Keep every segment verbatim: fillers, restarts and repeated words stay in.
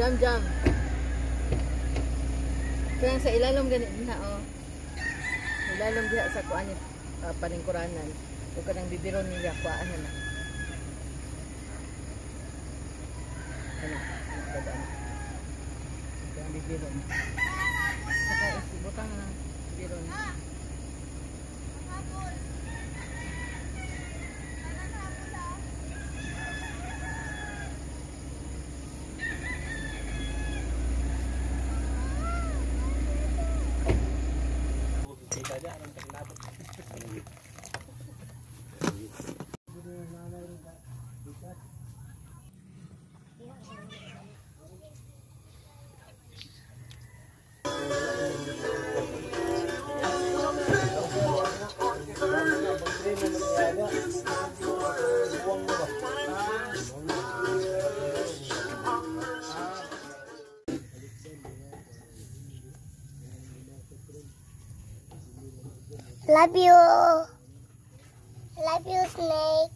Jam jam. Kaya sa ilalom ganit na oh. Ilalom diha sa kuan ni uh, paningkuranan. Ug kanang bibiron nila kuan na. Ana, kada. Kanang bibiron. Saka isibutang na bibiron. Love you. Love you, Snake.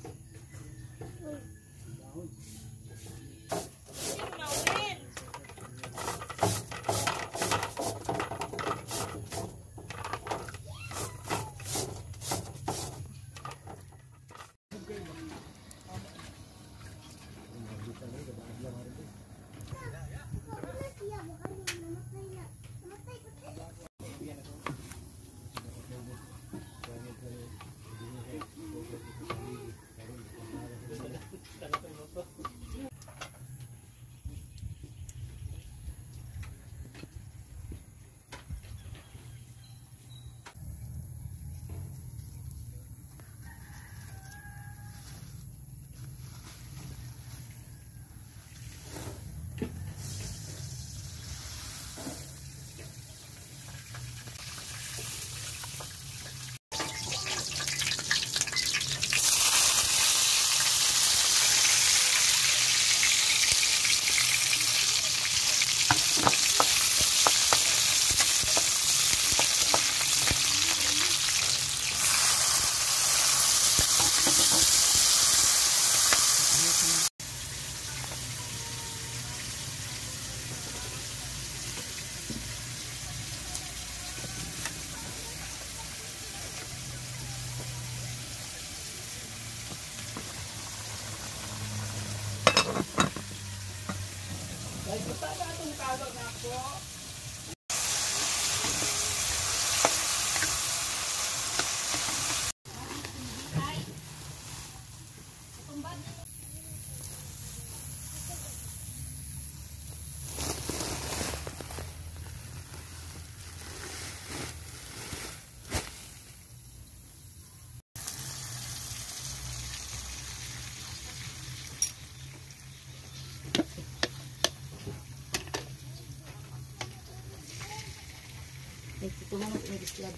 Ito na natin i-slab.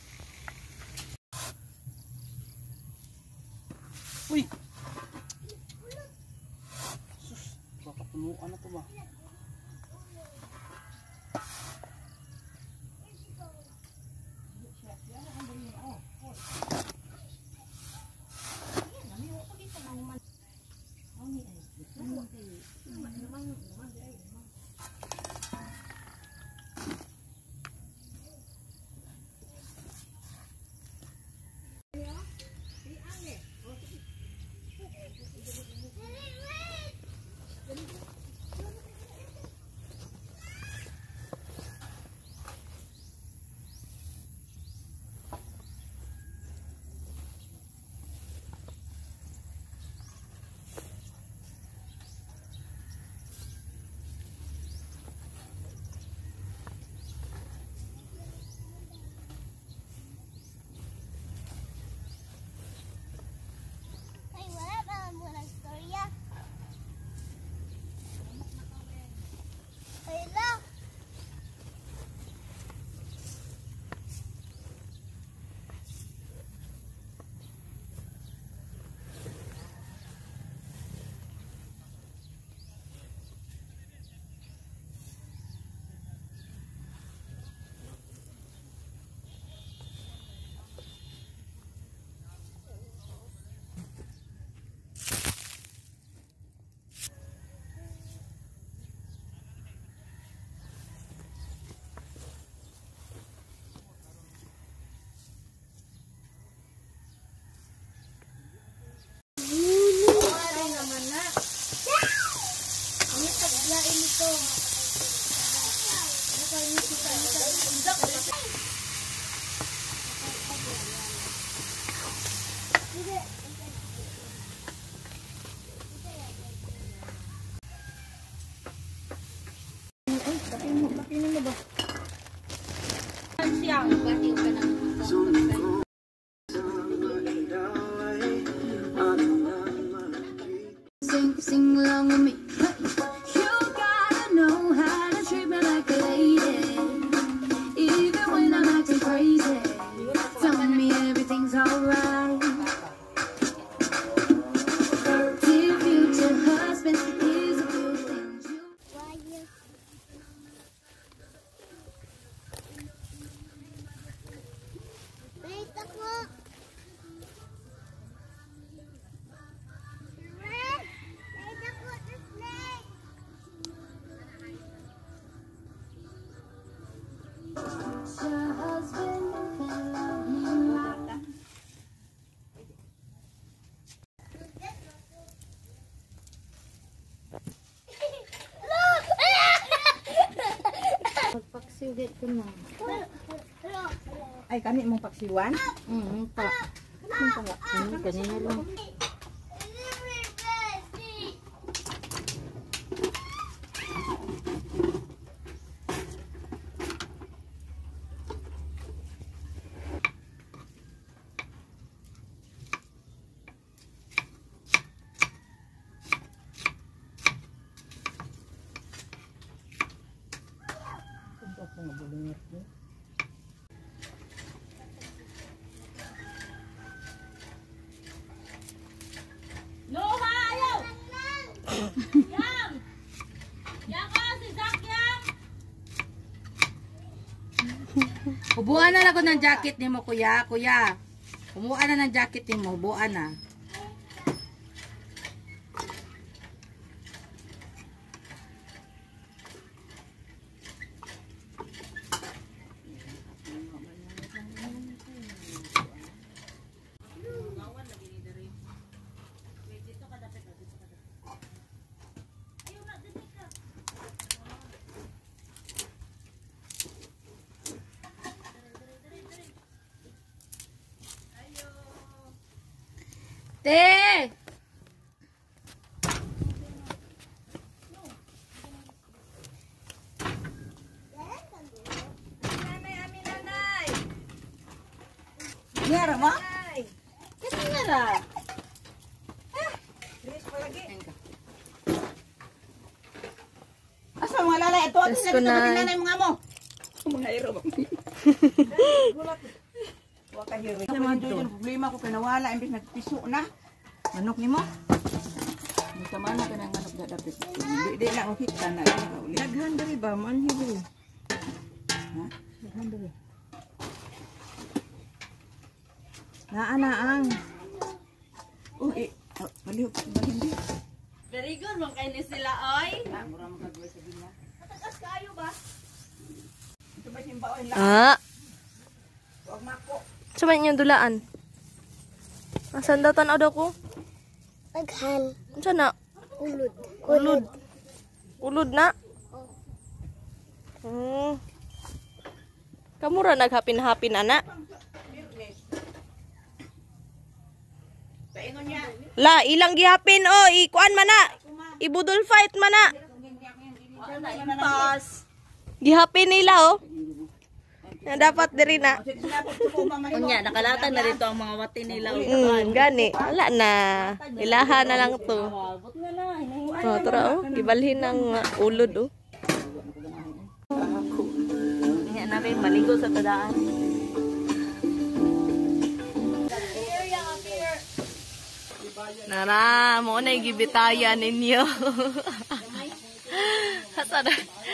Uy! Sus, baka punuan na ito ba? Sing, sing along with me. You gotta know how to treat me like a lady, even when I'm acting crazy. Tell me everything's alright. Dear future husband, here's a few things you. Your husband can love me right. Pagpaksiwit ko na. Ay, kani mong paksiwan? Mm, pa. Ano pala? Ano, kanina lang. Hubuan na lang ko ng jacket ni mo, kuya. Kuya, humuan na ng jacket ni mo. Hubuan na. Te! Ngara mo? Kasi nga ra. Asa mga lalay? Ito, ito, Yes, ito, kunay. ito, nanay mga mo. Mga hero ba? Waka hero. Sa mga doon, problema ko pinawala, imbis nagpiso na. Manok ni mo? Hindi ka mana ka ng manok dadapit. Hindi na ako kita na. Daghan dali ba? Manhi dali. Ha? Daghan dali. Naanaang. Oh, eh. Oh, baliw. Baliw hindi. Very good, mong kayo sila, oy. Ah, mura mo kagawin sa gina. Matagas kayo ba? Ito ba simbaon lang? Ah, Huwag mako. sabayan niyo dulaan. Asan daw tanaw daw ko? Paghan, Saan na? ulod. Ulod. Ulod na? Hmm. Kamura naghapin-hapin, ana? Paingon niya. La, ilang gihapin, oh, ikuan man na. Ibudol fight man na. Pas. Gihapin nila, oh. Na dapat diri na. Unya, nakalatan na rito ang mga wati nila. Hmm, gani. Wala na. Ilahan na lang to. Oh, tara, oh. Gibalhin ng uh, ulod, oh. Unya na rin, maligo sa tadaan. Nara, mo na gibitayan ninyo. Hasada.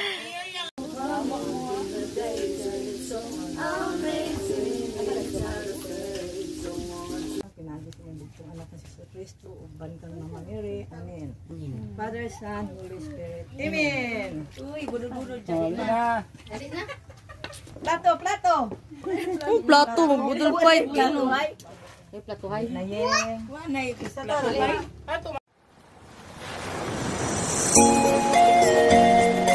Pinagis niya dito anak ng Jesus Cristo ug bantang Mama Mary. Amen. Father, Son, Holy Spirit. Amen. Uy, budod-budod dyan. Dali na. Plato, plato. Oh, plato, magbudol fight. Ano? Ay, platuhay. Nayeng. Wanay, isa to.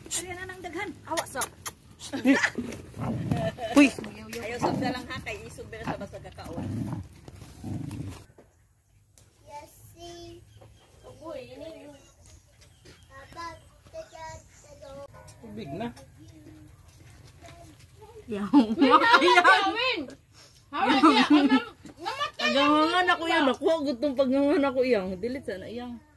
Kaya na nang daghan. Awa sa. Uy! Ayaw sabda lang ha, kay isog na sa basta kakaon. Tubig na. Agangan ako yan, nakuha gutong pagangan ako iyang. Dilit sana iyang.